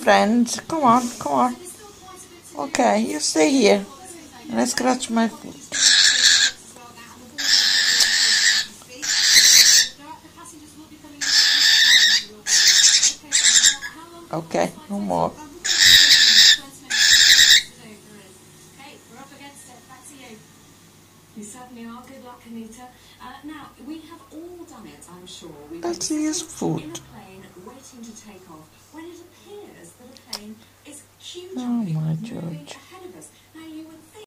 friend. Come on, come on. Okay, you stay here. And I scratch my foot. Okay, no more. You certainly are. Good luck, Anita. Now, we have all done it, I'm sure. That's his food. In a plane waiting to take off when it appears that a plane is huge Oh, my moving George. ahead of us. Now, you would